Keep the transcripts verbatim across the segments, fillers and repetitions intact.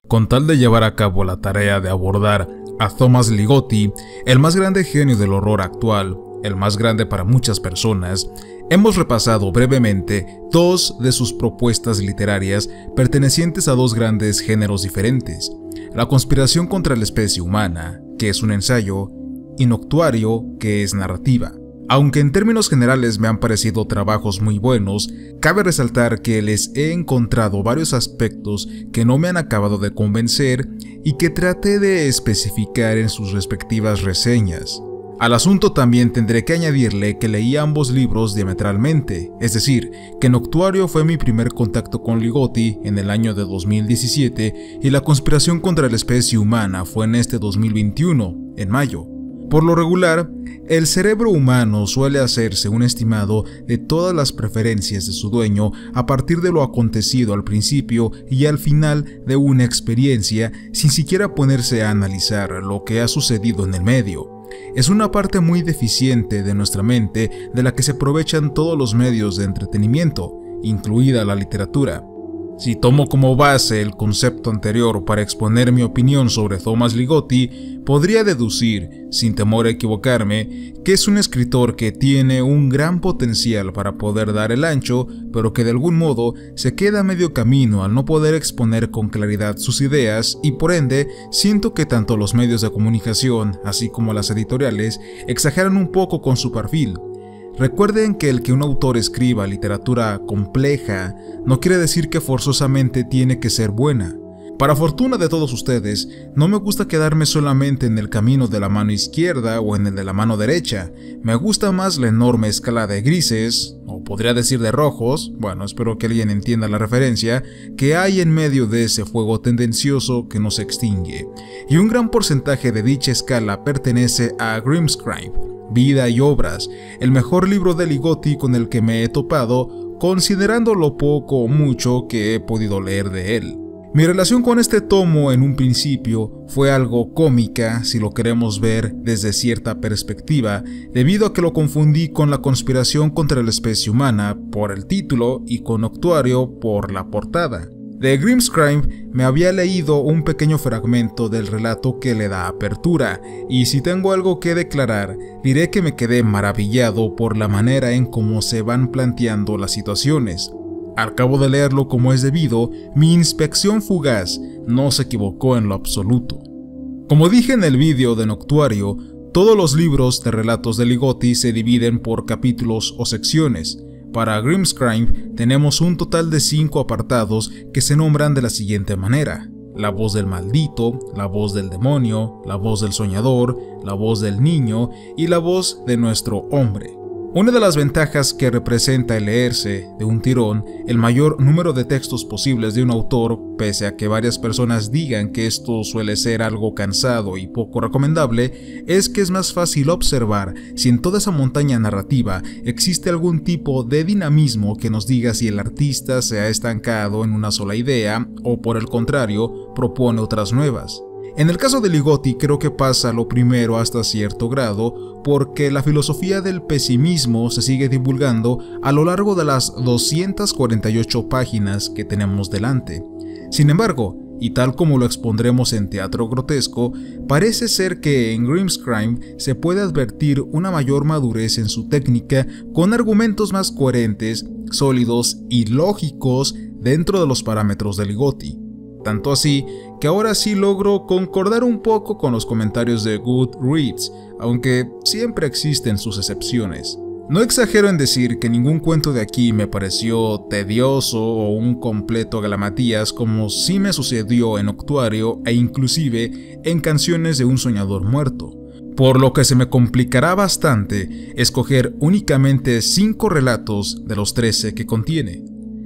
Con tal de llevar a cabo la tarea de abordar a Thomas Ligotti, el más grande genio del horror actual, el más grande para muchas personas, hemos repasado brevemente dos de sus propuestas literarias pertenecientes a dos grandes géneros diferentes: La conspiración contra la especie humana, que es un ensayo, y Noctuario, que es narrativa. Aunque en términos generales me han parecido trabajos muy buenos, cabe resaltar que les he encontrado varios aspectos que no me han acabado de convencer y que traté de especificar en sus respectivas reseñas. Al asunto también tendré que añadirle que leí ambos libros diametralmente, es decir, que Noctuario fue mi primer contacto con Ligotti en el año de dos mil diecisiete y La conspiración contra la especie humana fue en este dos mil veintiuno, en mayo. Por lo regular, el cerebro humano suele hacerse un estimado de todas las preferencias de su dueño a partir de lo acontecido al principio y al final de una experiencia, sin siquiera ponerse a analizar lo que ha sucedido en el medio. Es una parte muy deficiente de nuestra mente de la que se aprovechan todos los medios de entretenimiento, incluida la literatura. Si tomo como base el concepto anterior para exponer mi opinión sobre Thomas Ligotti, podría deducir, sin temor a equivocarme, que es un escritor que tiene un gran potencial para poder dar el ancho, pero que de algún modo se queda a medio camino al no poder exponer con claridad sus ideas y por ende siento que tanto los medios de comunicación, así como las editoriales, exageran un poco con su perfil. Recuerden que el que un autor escriba literatura compleja no quiere decir que forzosamente tiene que ser buena. Para fortuna de todos ustedes, no me gusta quedarme solamente en el camino de la mano izquierda o en el de la mano derecha. Me gusta más la enorme escala de grises, o podría decir de rojos, bueno, espero que alguien entienda la referencia, que hay en medio de ese fuego tendencioso que no se extingue. Y un gran porcentaje de dicha escala pertenece a Grimscribe, Vida y Obras, el mejor libro de Ligotti con el que me he topado, considerando lo poco o mucho que he podido leer de él. Mi relación con este tomo en un principio fue algo cómica, si lo queremos ver desde cierta perspectiva, debido a que lo confundí con La conspiración contra la especie humana por el título y con Noctuario por la portada. De Grimscribe me había leído un pequeño fragmento del relato que le da apertura, y si tengo algo que declarar, diré que me quedé maravillado por la manera en cómo se van planteando las situaciones. Al cabo de leerlo como es debido, mi inspección fugaz no se equivocó en lo absoluto. Como dije en el vídeo de Noctuario, todos los libros de relatos de Ligotti se dividen por capítulos o secciones. Para Grimscribe tenemos un total de cinco apartados que se nombran de la siguiente manera: la voz del maldito, la voz del demonio, la voz del soñador, la voz del niño y la voz de nuestro hombre. Una de las ventajas que representa el leerse de un tirón el mayor número de textos posibles de un autor, pese a que varias personas digan que esto suele ser algo cansado y poco recomendable, es que es más fácil observar si en toda esa montaña narrativa existe algún tipo de dinamismo que nos diga si el artista se ha estancado en una sola idea o, por el contrario, propone otras nuevas. En el caso de Ligotti creo que pasa lo primero hasta cierto grado, porque la filosofía del pesimismo se sigue divulgando a lo largo de las doscientas cuarenta y ocho páginas que tenemos delante. Sin embargo, y tal como lo expondremos en Teatro Grotesco, parece ser que en Grimscribe se puede advertir una mayor madurez en su técnica, con argumentos más coherentes, sólidos y lógicos dentro de los parámetros de Ligotti. Tanto así que ahora sí logro concordar un poco con los comentarios de Goodreads, aunque siempre existen sus excepciones. No exagero en decir que ningún cuento de aquí me pareció tedioso o un completo galamatías, como sí me sucedió en Noctuario e inclusive en Canciones de un soñador muerto, por lo que se me complicará bastante escoger únicamente cinco relatos de los trece que contiene.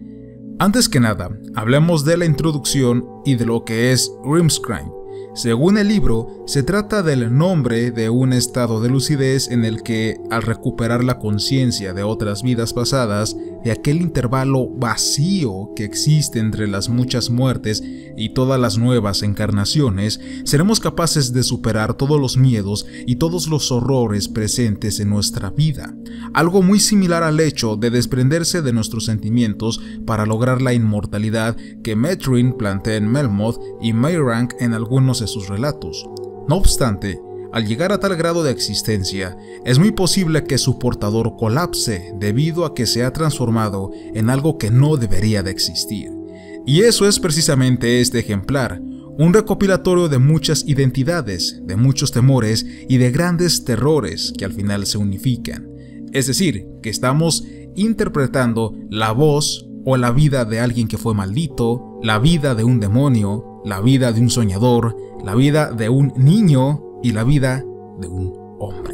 Antes que nada, hablemos de la introducción y de lo que es Grimscribe. Según el libro, se trata del nombre de un estado de lucidez en el que, al recuperar la conciencia de otras vidas pasadas, de aquel intervalo vacío que existe entre las muchas muertes y todas las nuevas encarnaciones, seremos capaces de superar todos los miedos y todos los horrores presentes en nuestra vida, algo muy similar al hecho de desprenderse de nuestros sentimientos para lograr la inmortalidad que Metryn plantea en Melmoth y Meirank en algunos de sus relatos. No obstante, al llegar a tal grado de existencia, es muy posible que su portador colapse debido a que se ha transformado en algo que no debería de existir. Y eso es precisamente este ejemplar, un recopilatorio de muchas identidades, de muchos temores y de grandes terrores que al final se unifican. Es decir, que estamos interpretando la voz o la vida de alguien que fue maldito, la vida de un demonio, la vida de un soñador, la vida de un niño y la vida de un hombre.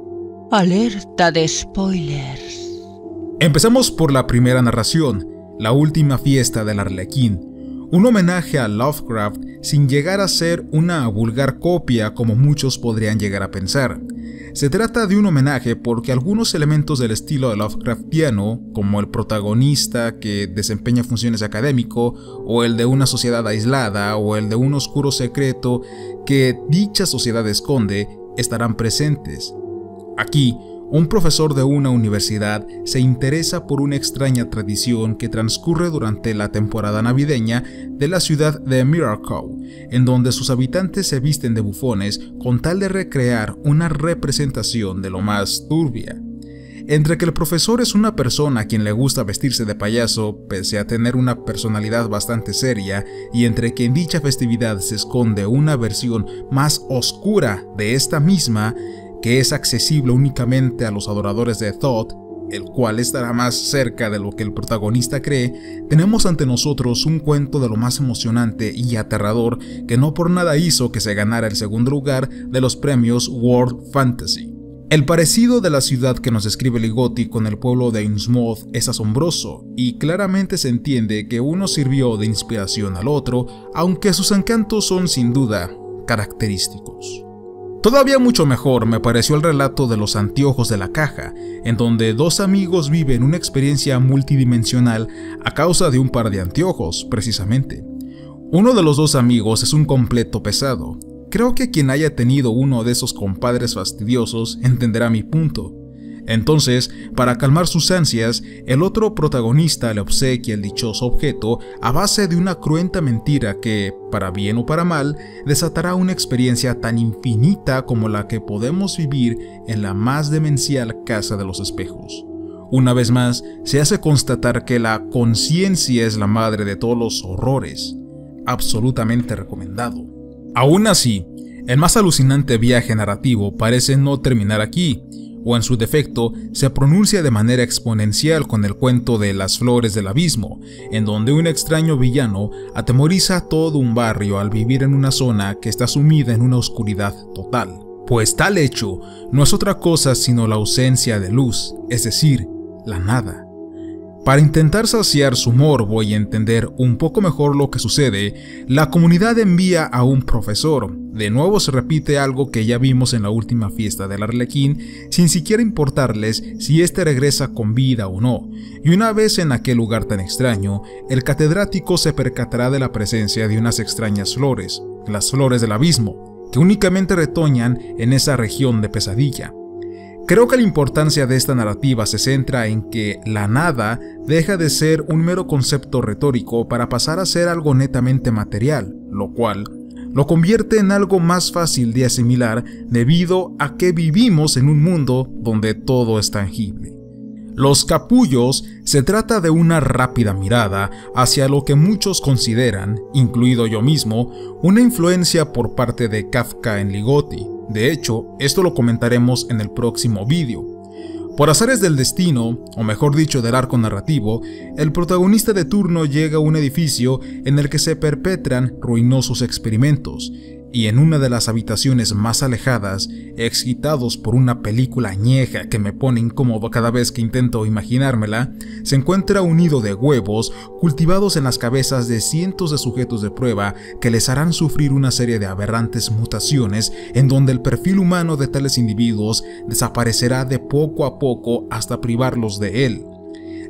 Alerta de spoilers. Empezamos por la primera narración, La última fiesta del Arlequín, un homenaje a Lovecraft sin llegar a ser una vulgar copia como muchos podrían llegar a pensar. Se trata de un homenaje porque algunos elementos del estilo de Lovecraftiano, como el protagonista que desempeña funciones académico, o el de una sociedad aislada, o el de un oscuro secreto que dicha sociedad esconde, estarán presentes. Aquí, un profesor de una universidad se interesa por una extraña tradición que transcurre durante la temporada navideña de la ciudad de Miracau, en donde sus habitantes se visten de bufones con tal de recrear una representación de lo más turbia. Entre que el profesor es una persona a quien le gusta vestirse de payaso, pese a tener una personalidad bastante seria, y entre que en dicha festividad se esconde una versión más oscura de esta misma, que es accesible únicamente a los adoradores de Thoth, el cual estará más cerca de lo que el protagonista cree, tenemos ante nosotros un cuento de lo más emocionante y aterrador que no por nada hizo que se ganara el segundo lugar de los premios World Fantasy. El parecido de la ciudad que nos describe Ligotti con el pueblo de Innsmouth es asombroso, y claramente se entiende que uno sirvió de inspiración al otro, aunque sus encantos son sin duda característicos. Todavía mucho mejor me pareció el relato de Los anteojos de la caja, en donde dos amigos viven una experiencia multidimensional a causa de un par de anteojos, precisamente. Uno de los dos amigos es un completo pesado. Creo que quien haya tenido uno de esos compadres fastidiosos entenderá mi punto. Entonces, para calmar sus ansias, el otro protagonista le obsequia el dichoso objeto a base de una cruenta mentira que, para bien o para mal, desatará una experiencia tan infinita como la que podemos vivir en la más demencial casa de los espejos. Una vez más, se hace constatar que la conciencia es la madre de todos los horrores. Absolutamente recomendado. Aún así, el más alucinante viaje narrativo parece no terminar aquí, o en su defecto, se pronuncia de manera exponencial con el cuento de Las flores del abismo, en donde un extraño villano atemoriza a todo un barrio al vivir en una zona que está sumida en una oscuridad total. Pues tal hecho no es otra cosa sino la ausencia de luz, es decir, la nada. Para intentar saciar su morbo y entender un poco mejor lo que sucede, la comunidad envía a un profesor. De nuevo se repite algo que ya vimos en la última fiesta del Arlequín, sin siquiera importarles si éste regresa con vida o no. Y una vez en aquel lugar tan extraño, el catedrático se percatará de la presencia de unas extrañas flores, las flores del abismo, que únicamente retoñan en esa región de pesadilla. Creo que la importancia de esta narrativa se centra en que la nada deja de ser un mero concepto retórico para pasar a ser algo netamente material, lo cual lo convierte en algo más fácil de asimilar debido a que vivimos en un mundo donde todo es tangible. Los capullos se trata de una rápida mirada hacia lo que muchos consideran, incluido yo mismo, una influencia por parte de Kafka en Ligotti. De hecho, esto lo comentaremos en el próximo vídeo. Por azares del destino, o mejor dicho del arco narrativo, el protagonista de turno llega a un edificio en el que se perpetran ruinosos experimentos, y en una de las habitaciones más alejadas, excitados por una película añeja que me pone incómodo cada vez que intento imaginármela, se encuentra un nido de huevos cultivados en las cabezas de cientos de sujetos de prueba que les harán sufrir una serie de aberrantes mutaciones en donde el perfil humano de tales individuos desaparecerá de poco a poco hasta privarlos de él.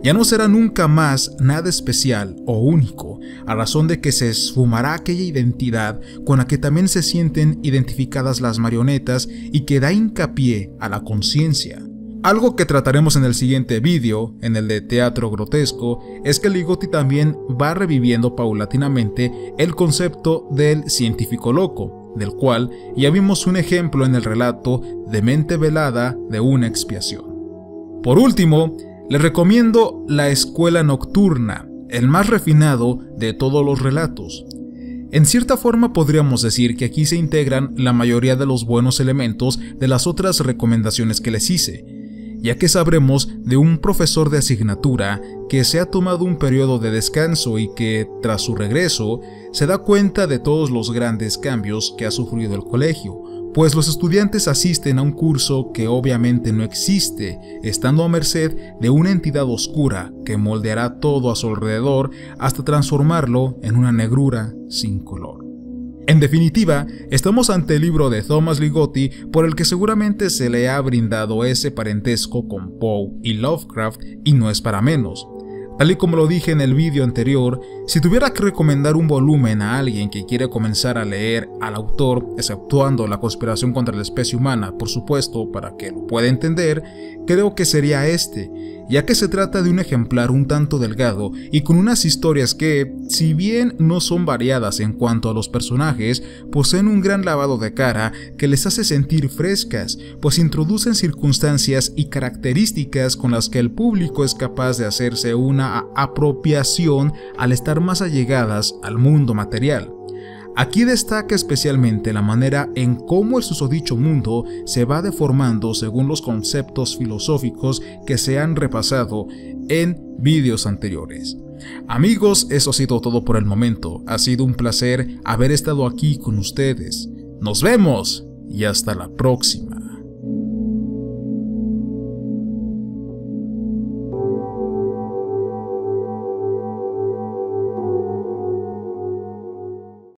Ya no será nunca más nada especial o único, a razón de que se esfumará aquella identidad con la que también se sienten identificadas las marionetas y que da hincapié a la conciencia. Algo que trataremos en el siguiente vídeo, en el de teatro grotesco, es que Ligotti también va reviviendo paulatinamente el concepto del científico loco, del cual ya vimos un ejemplo en el relato de Mente Velada de una expiación. Por último, les recomiendo La Escuela Nocturna, el más refinado de todos los relatos. En cierta forma podríamos decir que aquí se integran la mayoría de los buenos elementos de las otras recomendaciones que les hice, ya que sabremos de un profesor de asignatura que se ha tomado un periodo de descanso y que, tras su regreso, se da cuenta de todos los grandes cambios que ha sufrido el colegio, pues los estudiantes asisten a un curso que obviamente no existe, estando a merced de una entidad oscura que moldeará todo a su alrededor hasta transformarlo en una negrura sin color. En definitiva, estamos ante el libro de Thomas Ligotti por el que seguramente se le ha brindado ese parentesco con Poe y Lovecraft, y no es para menos. Tal y como lo dije en el vídeo anterior, si tuviera que recomendar un volumen a alguien que quiere comenzar a leer al autor, exceptuando La conspiración contra la especie humana, por supuesto, para que lo pueda entender, creo que sería este, ya que se trata de un ejemplar un tanto delgado y con unas historias que, si bien no son variadas en cuanto a los personajes, poseen un gran lavado de cara que les hace sentir frescas, pues introducen circunstancias y características con las que el público es capaz de hacerse una apropiación al estar más allegadas al mundo material. Aquí destaca especialmente la manera en cómo el susodicho mundo se va deformando según los conceptos filosóficos que se han repasado en vídeos anteriores. Amigos, eso ha sido todo por el momento. Ha sido un placer haber estado aquí con ustedes. Nos vemos y hasta la próxima.